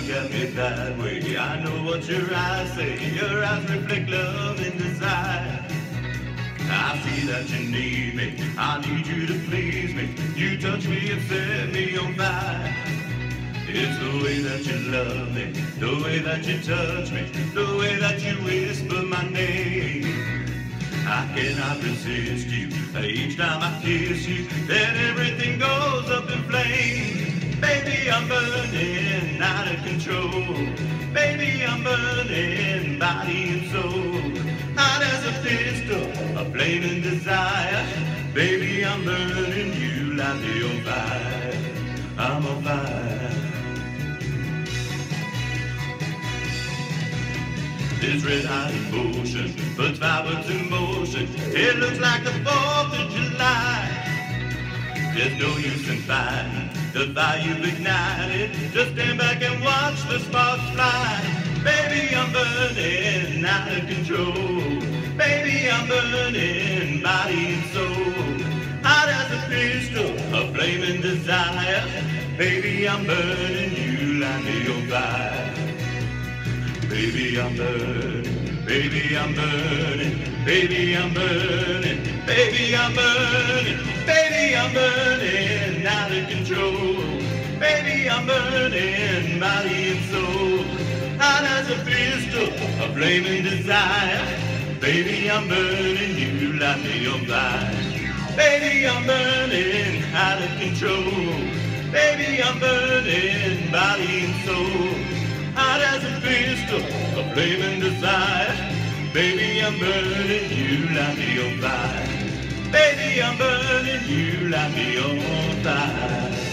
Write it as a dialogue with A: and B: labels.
A: look at me that way. I know what your eyes say. Your eyes reflect love and desire. I see that you need me. I need you to please me. You touch me and set me on fire. It's the way that you love me, the way that you touch me, the way that you whisper my name. I cannot resist you. Each time I kiss you, then everything goes up in flames. Baby, I'm burning out of control. Baby, I'm burning body and soul. Hot as a pistol, a flaming desire. Baby, I'm burning you, light me on fire. I'm on fire. This red hot emotion puts fireworks in motion. It looks like the 4th of July. There's no use in fighting the fire you've ignited. Just stand back and watch the sparks fly. Baby, I'm burning out of control. Baby, I'm burning body and soul. Hot as a pistol, a flaming desire. Baby, I'm burning you, light me on fire. Baby, I'm burning, baby, I'm burning, baby, I'm burning, baby, I'm burning, baby, I'm burning out of control. Baby, I'm burning body and soul. Hot as a pistol, a flaming desire. Baby, I'm burning you, light me on fire. Baby, I'm burning out of control. Baby, I'm burning body and soul. Hot as a pistol, a flaming desire. Baby, I'm burning you, light me on fire. Baby, I'm burning you, light me on fire.